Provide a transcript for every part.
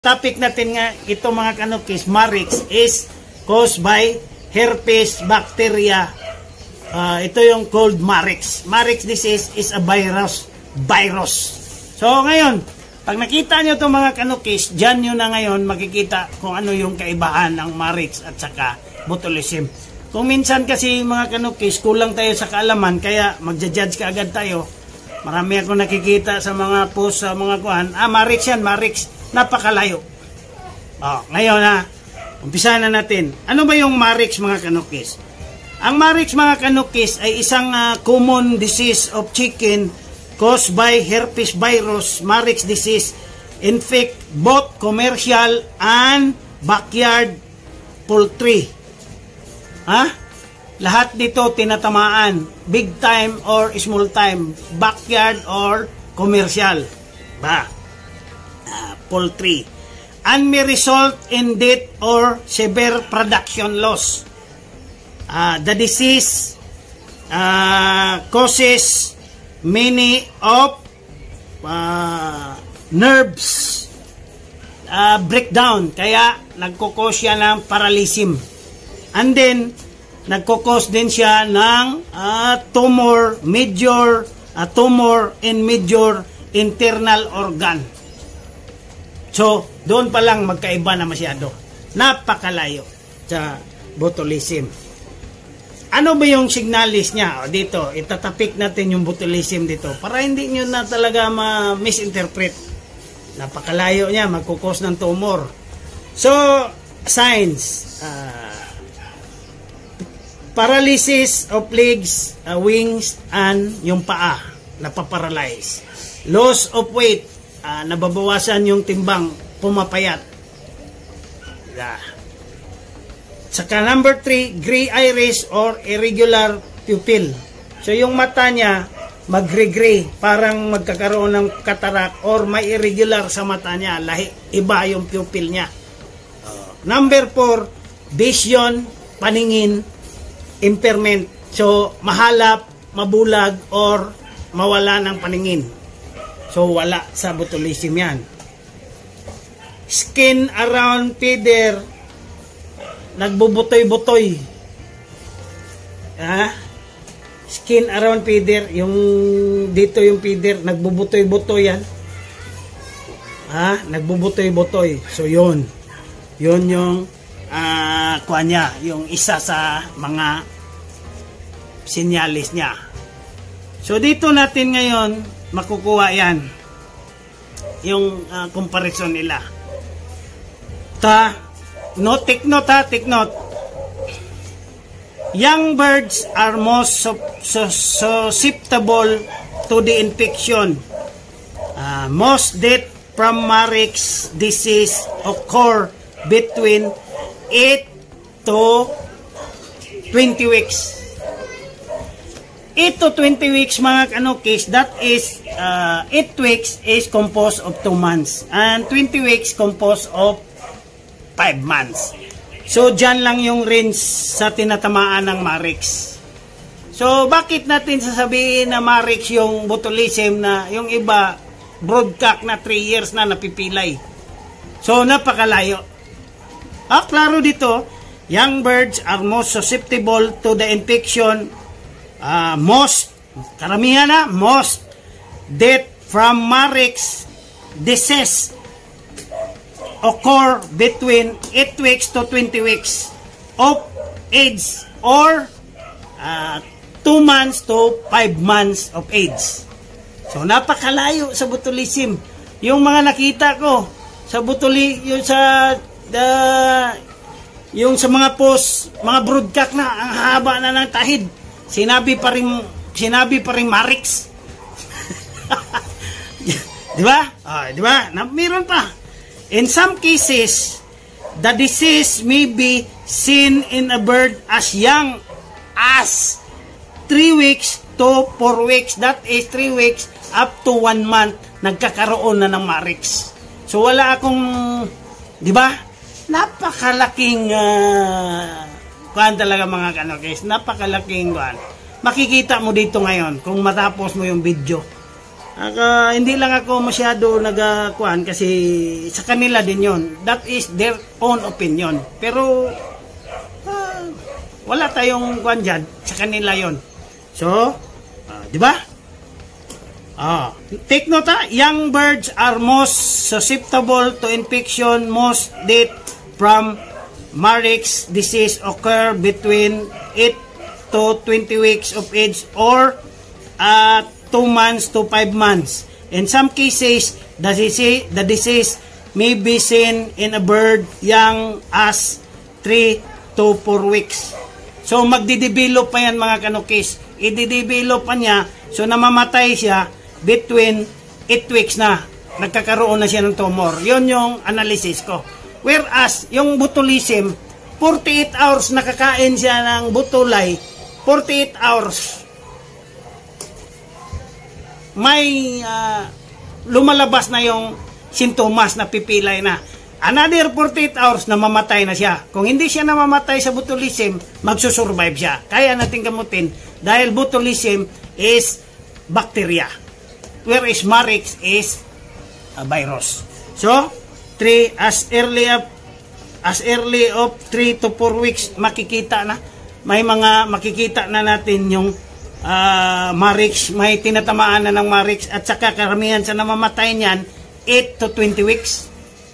Topic natin nga ito mga kanukis, Marix is caused by herpes bacteria. Ito yung called Marix. Marix disease is a virus. So ngayon, pag nakita nyo itong mga kanukis, dyan nyo na ngayon makikita kung ano yung kaibahan ng Marix at saka botulism. Kung minsan kasi mga kanukis, kulang tayo sa kaalaman, kaya magja-judge ka agad tayo. Marami ako nakikita sa mga post, sa mga kuhan, Marix yan, Marix. Napakalayo. Ngayon umpisa na natin. Ano ba yung Marix mga kanukis? Ang Marix mga kanukis ay isang common disease of chicken caused by herpes virus. Marix disease infect both commercial and backyard poultry. Lahat dito tinatamaan. Big time or small time. Backyard or commercial. Poultry. And may result in death or severe production loss. The disease causes many of nerves breakdown. Kaya nagkukos siya ng paralysis. And then, nagkukos din siya ng tumor in major internal organ. So, doon pa lang magkaiba na masyado. Napakalayo sa botulism. Ano ba yung signalis niya? Dito, itatapik natin yung botulism dito para hindi nyo na talaga ma-misinterpret. Napakalayo niya, magkukos ng tumor. So, signs. Paralysis of legs, wings, and yung paa, napaparalyze. Loss of weight, nababawasan yung timbang, pumapayat. Saka number 3, gray iris or irregular pupil. So yung mata niya magre-gray, parang magkakaroon ng katarak or may irregular sa mata niya, iba yung pupil niya. Number 4, vision, paningin, impairment. So mahalap, mabulag or mawala ng paningin. So, wala sa botulism yan. Skin around feeder, nagbubutoy-butoy. Skin around feeder, yung dito yung feeder, nagbubutoy-butoy yan. Nagbubutoy-butoy. So, yun. Yun yung kuha niya, yung isa sa mga sinyalis niya. So, dito natin ngayon makukuha yan yung comparison nila. Take note. Young birds are most susceptible to the infection. Most death from Marix disease occur between 8 to 20 weeks. 8 to 20 weeks mga kanukis, that is 8 weeks is composed of 2 months and 20 weeks composed of 5 months. So dyan lang yung range sa tinatamaan ng Marix. So bakit natin sasabihin na Marix yung botulism na yung iba broadcock na 3 years na napipilay? So napakalayo. Klaro dito, young birds are most susceptible to the infection. Most death from Marix disease occur between 8 weeks to 20 weeks of age or 2 months to 5 months of age. So napakalayo sa botulism. Yung mga nakita ko sa yung sa mga post, mga broadcast na ang haba na ng tahid. Sinabi pa rin Marix. Di ba? Di ba? Meron pa. In some cases, the disease may be seen in a bird as young as 3 weeks to 4 weeks. That is 3 weeks up to 1 month nagkakaroon na ng Marix. So wala akong, di ba? Napakalaking kuhan talaga mga kanukis, napakalaking kuhan. Makikita mo dito ngayon kung matapos mo yung video. Hindi lang ako masyado nagkuhan kasi sa kanila din yon. That is their own opinion. Pero wala tayong kuhan dyan. Sa kanila yon. So, di ba? Take note young birds are most susceptible to infection. Most death from Marek's disease occur between 8 to 20 weeks of age or 2 months to 5 months. In some cases, the disease may be seen in a bird young as 3 to 4 weeks. So magdidevelop pa yan mga kanukis. I-develop pa niya. So namamatay siya between 8 weeks na. Nagkakaroon na siya ng tumor. Yun yung analysis ko. Whereas yung botulism, 48 hours nakakain siya ng butulay. 48 hours. May lumalabas na yung sintomas na pipilay na. Another 48 hours na mamatay na siya. Kung hindi siya namamatay sa botulism, magsusurvive siya. Kaya natin gamutin dahil botulism is bacteria. Whereas Marek's is a virus. So, as early of 3 to 4 weeks makikita na. May mga makikita na natin yung Marek's, may tinatamaan na ng Marek's at saka karamihan sa namamatay niyan 8 to 20 weeks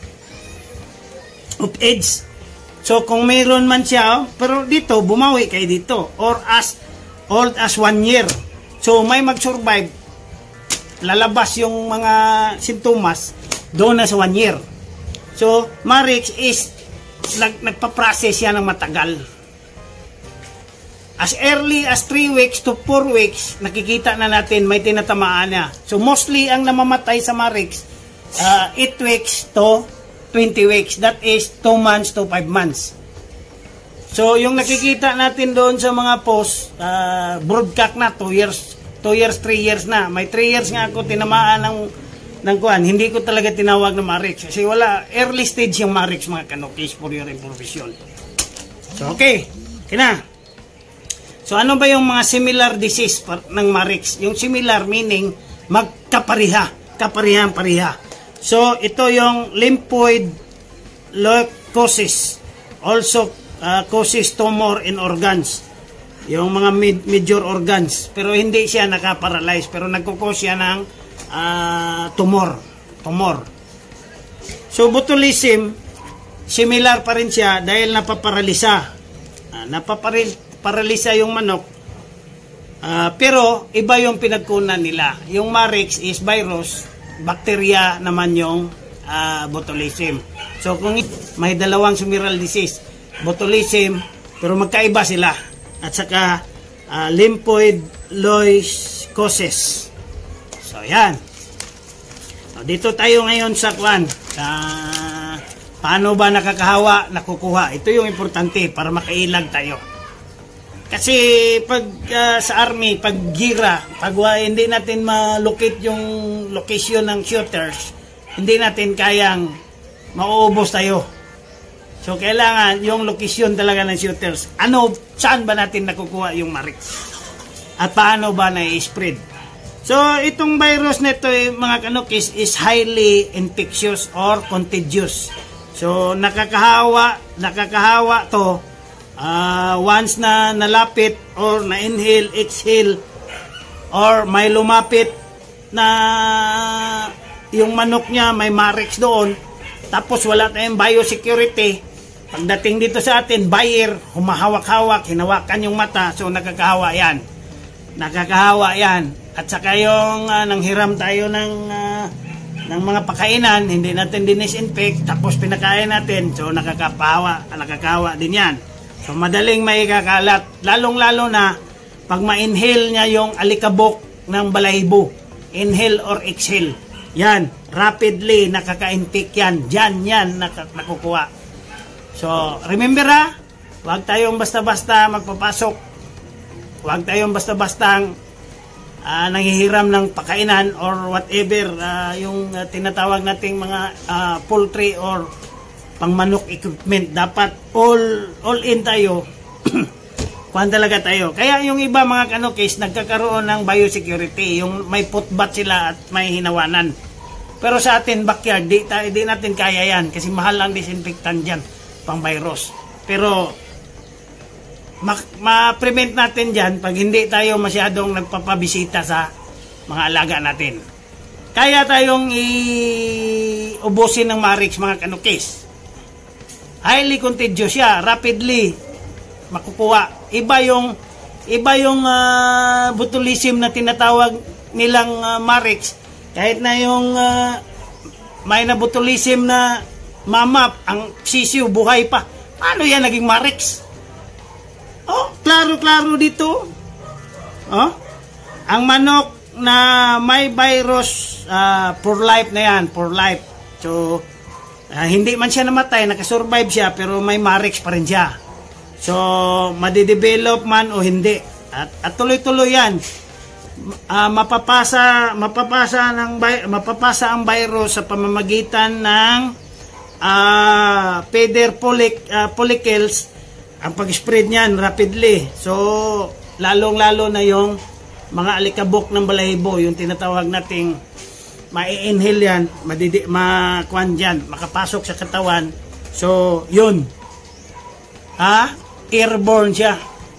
of age. So kung mayroon man siya, pero dito bumawi kayo dito or as old as 1 year. So may mag-survive, lalabas yung mga sintomas doon na sa 1 year. So Marek's is nagpa-process yan ng matagal. As early as 3 weeks to 4 weeks, nakikita na natin may tinatamaan na. So mostly ang namamatay sa Marek's 8 weeks to 20 weeks. That is 2 months to 5 months. So yung nakikita natin doon sa mga post, broadcast na 2 years, 3 years na. May 3 years nga ako tinamaan ng kuhan. Hindi ko talaga tinawag na Marek's kasi wala, early stage yung Marek's mga kanokis for your information. So okay, kina. So ano ba yung mga similar disease ng Marek's? Yung similar meaning magkapariha, kaparihan-pariha. So ito yung lymphoid leukosis, also causes tumor in organs. Yung mga major organs, pero hindi siya nakaparalyze, pero nagkukos siya ng tumor. So botulism, similar pa rin siya dahil napaparalisa. Paralisa yung manok, pero iba yung pinagkunan nila. Yung Marek's is virus, bacteria naman yung botulism. So kung may dalawang similar disease, botulism, pero magkaiba sila. At saka lymphoid leukosis. So yan. So, dito tayo ngayon sa kwan. Paano ba nakakahawa, nakukuha? Ito yung importante para makailag tayo. Kasi pag sa army, pag gira, pag hindi natin ma-locate yung location ng shooters, hindi natin kayang mauubos tayo. So kailangan yung location talaga ng shooters. Saan ba natin nakukuha yung Marek's? At paano ba na-spread? So itong virus nito mga kanukis is highly infectious or contagious. So nakakahawa to. Once na nalapit or na-inhale, exhale, or may lumapit na yung manok niya, may Marek's doon, tapos wala tayong biosecurity, pagdating dito sa atin, buyer, humahawak-hawak, hinawakan yung mata, so nakakahawa yan. At saka yung nanghiram tayo ng mga pakainan, hindi natin dinisinfect, tapos pinakain natin, so nakakahawa din yan. So madaling maikakalat, lalong-lalo na pag ma-inhale niya yung alikabok ng balahibo, inhale or exhale, yan, rapidly nakaka-infect yan, yan nakukuha. So remember huwag tayong basta-basta magpapasok, huwag tayong basta-bastang nanghihiram ng pakainan or whatever, yung tinatawag nating mga poultry or pangmanok equipment. Dapat all in tayo kuhan talaga tayo. Kaya yung iba mga kanukis, nagkakaroon ng biosecurity, yung may putbat sila at may hinawanan. Pero sa atin, backyard, di natin kaya yan kasi mahal ang disinfectant dyan, pang virus. Pero ma-prevent natin dyan pag hindi tayo masyadong nagpapabisita sa mga alaga natin. Kaya tayong ubusin ng Marix mga kanukis. Highly contagious siya, rapidly makukuha. Iba yung botulism na tinatawag nilang Marix. Kahit na yung may na botulism na mamap, ang sisiw buhay pa. Paano yan naging Marix? Oh, klaro-klaro dito. Oh, ang manok na may virus for life na yan, for life. So, hindi man siya namatay, nakasurvive siya, pero may Marix pa rin siya. So, madidevelop man o hindi. At tuloy-tuloy yan. Mapapasa ang virus sa pamamagitan ng feather follicles, ang pag-spread niyan rapidly. So, lalong-lalo na yung mga alikabok ng balahibo, yung tinatawag nating ma-inhale yan, makuan dyan, makapasok sa katawan. So, yun. Airborne siya.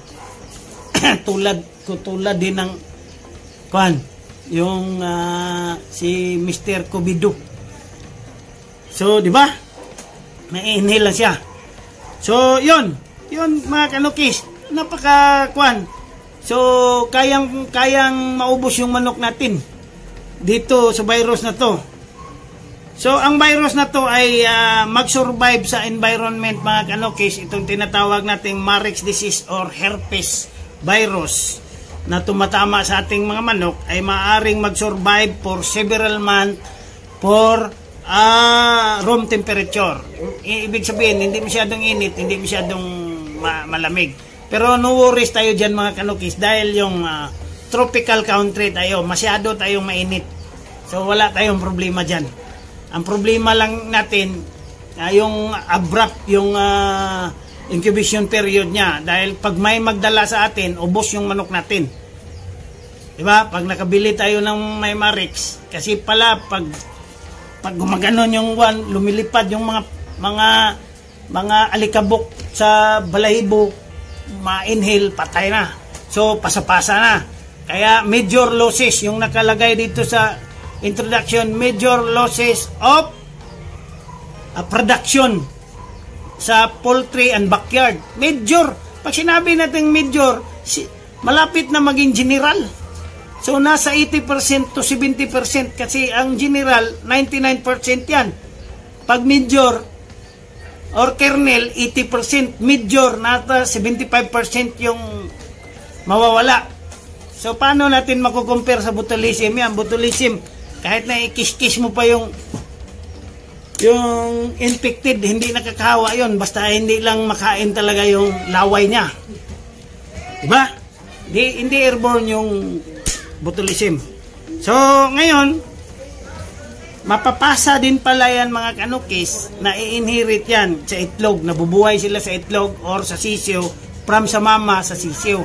tulad din ng kuan, yung si Mr. Covido. So, di ba? Ma-inhale lang siya. So, yun mga kanukis, napaka kuan. So, kayang maubos yung manok natin dito sa virus na to. So, ang virus na to ay mag-survive sa environment mga kanukis. Itong tinatawag nating Marix disease or herpes virus na tumatama sa ating mga manok ay maaaring mag-survive for several months for room temperature. Ibig sabihin, hindi masyadong init, hindi masyadong malamig. Pero no worries tayo dyan mga kanukis dahil yung tropical country tayo, masyado tayong mainit. So wala tayong problema dyan. Ang problema lang natin, yung abrupt, yung incubation period niya. Dahil pag may magdala sa atin, ubos yung manok natin. Diba? Pag nakabili tayo ng may Marix, kasi pala pag gumaganon yung lumilipad yung mga alikabok sa balahibo, ma-inhale, patay na. So, pasapasa na. Kaya, major losses, yung nakalagay dito sa introduction, major losses of production sa poultry and backyard. Major. Pag sinabi natin major, malapit na maging general. So, nasa 80% to 70% kasi ang general, 99% yan. Pag major, or kernel, 80%, major, nata 75% yung mawawala. So, paano natin makukompare sa botulism? Yan, botulism, kahit na ikis-kis mo pa yung infected, hindi nakakahawa yon basta hindi lang makain talaga yung laway niya. Diba? Hindi airborne yung botulism. So, ngayon, mapapasa din pala yan mga kanukis na i-inherit yan sa itlog. Nabubuhay sila sa itlog or sa sisiw from sa mama sa sisiw.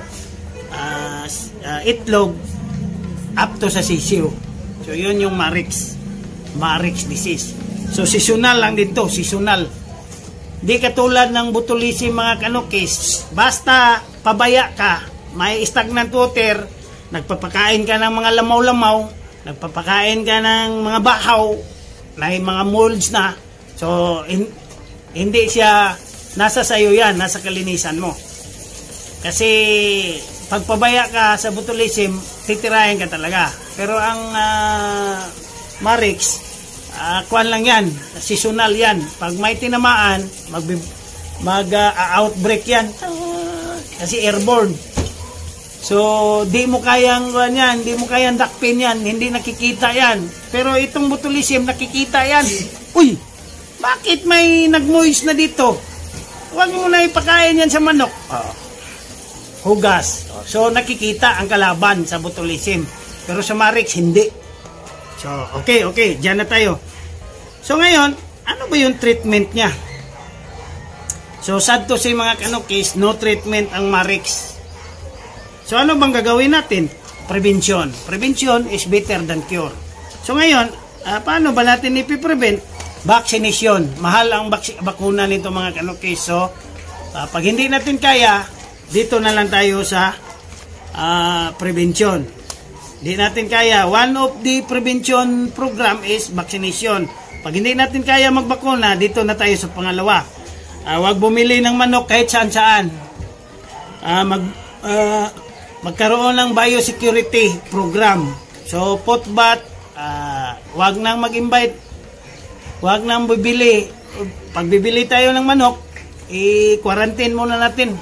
Itlog up to sa sisiw. So yun yung Marix disease. So seasonal lang dito, seasonal. Di katulad ng botulism mga kanukis. Basta pabaya ka, may stagnant water, nagpapakain ka ng mga lamaw-lamaw, nagpapakain ka ng mga bahaw na mga molds na, so hindi siya nasa sayo yan, nasa kalinisan mo. Kasi pagpabaya ka sa botulism, titirahin ka talaga. Pero ang Marix, kuwan lang yan, seasonal yan. Pag may tinamaan, mag-outbreak yan kasi airborne. So, di mo kayang yan, di mo kayang dakpin yan, hindi nakikita yan. Pero itong botulism, nakikita yan. Uy, bakit may nag-moist na dito? Huwag mo na ipakain yan sa manok. Hugas. So, nakikita ang kalaban sa botulism. Pero sa Marix, hindi. So, okay, dyan na tayo. So, ngayon, ano ba yung treatment niya? So, sad to say mga kanukis, no treatment ang Marix. So ano bang gagawin natin? Prevention. Prevention is better than cure. So ngayon, paano ba natin ipiprevent? Vaccination. Mahal ang bakuna nito mga kanukis. So, pag hindi natin kaya, dito na lang tayo sa prevention. Hindi natin kaya. One of the prevention program is vaccination. Pag hindi natin kaya magbakuna, dito na tayo sa pangalawa. Huwag bumili ng manok kahit saan-saan. Magkaroon ng biosecurity program. So, potbat, huwag nang mag-invite, huwag nang bibili. Pag bibili tayo ng manok, i-quarantine muna natin.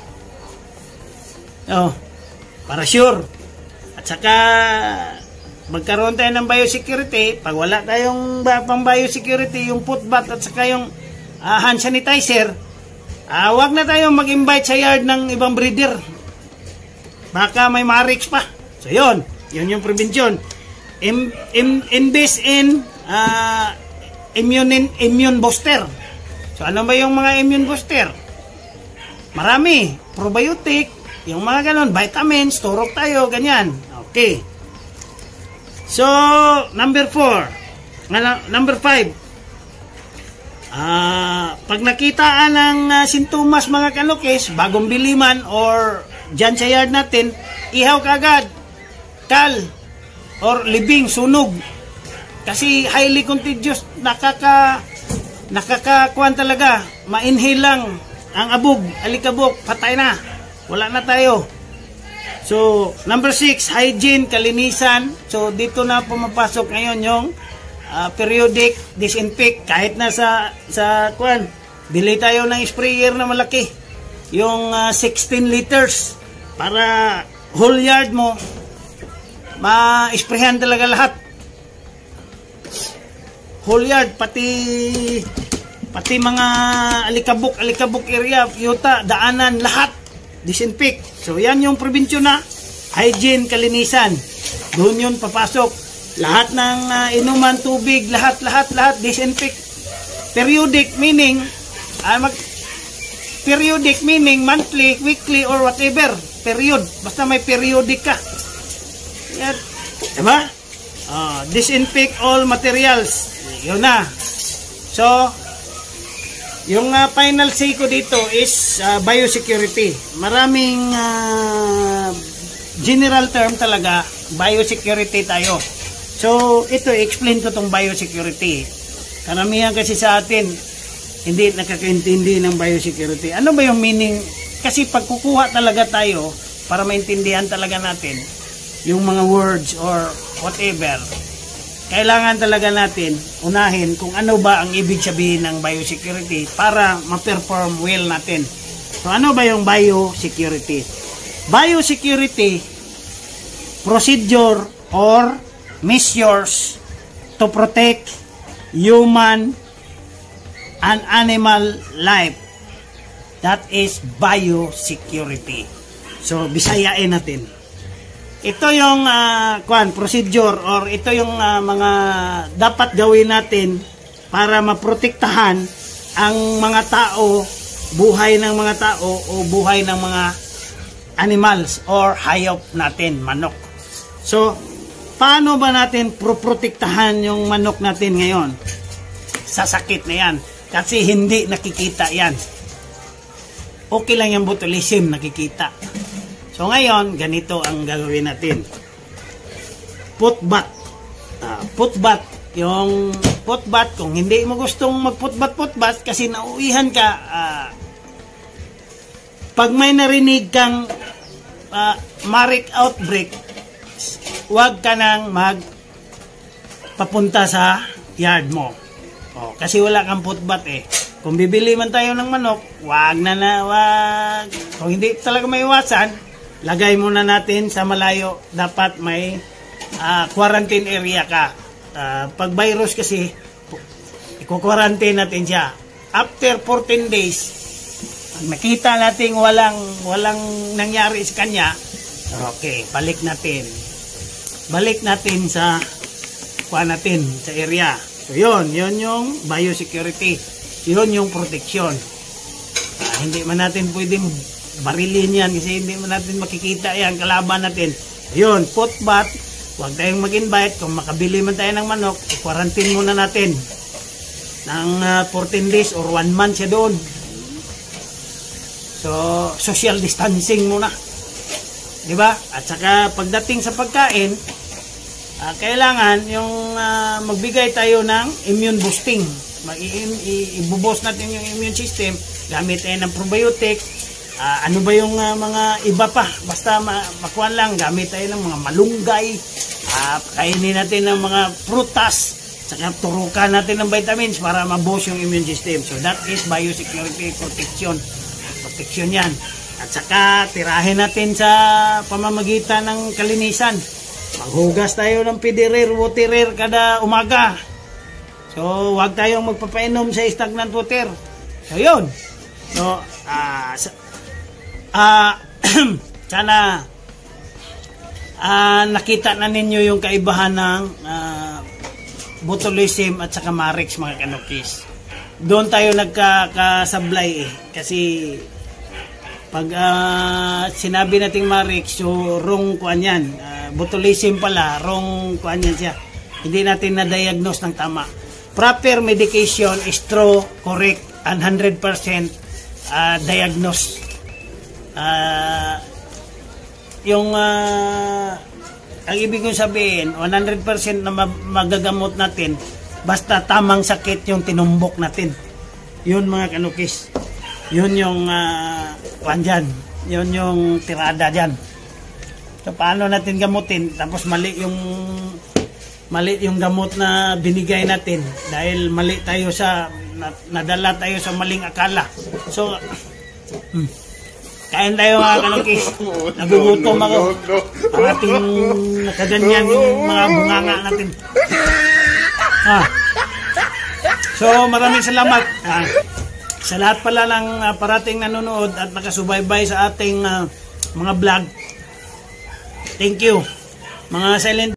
Para sure. At saka, magkaroon tayo ng biosecurity. Pag wala tayong pang biosecurity, yung potbat at saka yung hand sanitizer, huwag na tayong mag-invite sa yard ng ibang breeder. Baka may marix pa. So, yun yung prevention. Invest in immune booster. So, ano ba yung mga immune booster? Marami. Probiotic, yung mga ganon, vitamins, turok tayo, ganyan. Okay. So, number 5. Pag nakitaan ng sintomas mga kanukis, bagong biliman or dyan sa yard natin, ihaw kagad, kal, or libing, sunog. Kasi highly contagious, nakakakuan talaga, ma-inhale lang ang abog, alikabok, patay na, wala na tayo. So, number 6, hygiene, kalinisan. So, dito na pumapasok ngayon yung periodic disinfect. Kahit na sa kuan, bili tayo ng sprayer na malaki. Yung 16 liters para whole yard mo ma-sprayhan talaga lahat. Whole yard, pati mga alikabok area, yuta, daanan, lahat disinfect. So yan yung prevention na hygiene, kalinisan. Doon yun papasok. Lahat ng inuman, tubig, lahat disinfect. Periodic meaning periodic meaning monthly, weekly, or whatever. Period. Basta may periodic ka. Yan. Diba? Disinfect all materials. Yun na. So, yung final say ko dito is biosecurity. Maraming general term talaga, biosecurity tayo. So, ito, explain ko tong biosecurity. Karamihan kasi sa atin, hindi nakakaintindi ng biosecurity. Ano ba yung meaning? Kasi pag kukuha talaga tayo, para maintindihan talaga natin, yung mga words or whatever, kailangan talaga natin unahin kung ano ba ang ibig sabihin ng biosecurity para ma-perform well natin. So, ano ba yung biosecurity? Biosecurity, procedure or measures to protect human and animal life. That is biosecurity. So, bisayain natin. Ito yung procedure or ito yung mga dapat gawin natin para maprotektahan ang mga tao, buhay ng mga tao o buhay ng mga animals or hayop natin, manok. So, paano ba natin protektahan yung manok natin ngayon? Sa sakit na yan. Kasi hindi nakikita yan. Okay lang yung botulism, nakikita. So ngayon, ganito ang gagawin natin. Putbat. Putbat. Yung putbat, kung hindi mo gustong magputbat-putbat kasi nauwihan ka, pag may narinig kang marik outbreak, huwag ka nang magpapunta sa yard mo. Kasi wala kang putbat eh. Kung bibili man tayo ng manok, wag. Kung hindi talaga may iwasan, lagay muna natin sa malayo. Dapat may quarantine area ka. Pag virus kasi, i-quarantine natin siya. After 14 days, pag nakita natin walang nangyari sa kanya, okay, balik natin. Balik natin sa natin sa area. So yun yung biosecurity. Yun yung protection. Hindi man natin pwedeng barilin yan kasi hindi mo natin makikita yan, kalaban natin. Yun, put bat, huwag tayong mag-invite. Kung makabili man tayo ng manok, i-quarantine muna natin ng 14 days or 1 month siya doon. So, social distancing muna. Diba? At saka pagdating sa pagkain, kailangan yung magbigay tayo ng immune boosting. Ibuboost natin yung immune system. Gamit tayo ng probiotic. Ano ba yung mga iba pa? Basta makuha lang. Gamit tayo ng mga malunggay. Kainin natin ng mga prutas. Saka turukan natin ng vitamins para ma-boost yung immune system. So that is biosecurity protection. Protection yan. At saka tirahin natin sa pamamagitan ng kalinisan. Maghugas tayo ng pedirer, waterer kada umaga. So huwag tayong magpapainom sa stagnant water. So yun. So sana nakita na ninyo yung kaibahan ng botulism at saka Marex, mga kanukis. Doon tayo nagkakasablay kasi pag sinabi nating Marex, so wrong kuan yan. Botulism pala, wrong kuan yan siya. Hindi natin na-diagnose ng tama. Proper medication is true, correct, and 100% diagnose. Ang ibig kong sabihin, 100% na magagamot natin basta tamang sakit yung tinumbok natin. Yun, mga kanukis. Yun yung dyan. Yun yung tirada dyan. So paano natin gamutin tapos mali yung gamot na binigay natin dahil mali tayo sa nadala tayo sa maling akala. So kain tayo, mga kanukis. Nagugutom ako. Ang ating nakaganyan yung mga bunganga natin. So maraming salamat sa lahat pala ng parating nanonood at nakasubaybay sa ating mga vlog. Thank you, mga silent